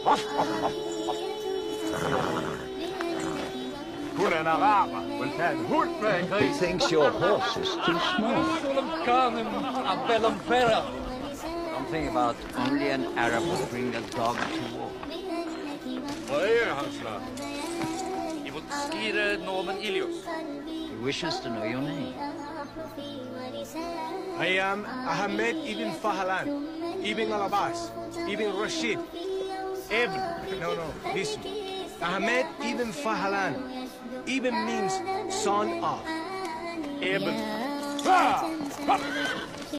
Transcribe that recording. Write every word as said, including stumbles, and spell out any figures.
He thinks your horse is too small. Something about only an Arab would bring a dog to war. He wishes to know your name. I am Ahmed ibn Fahlan, ibn al-Abbas, ibn Rashid, Ibn. No, no, this one. Ahmed ibn Fahlan. Ibn means son of. Ibn.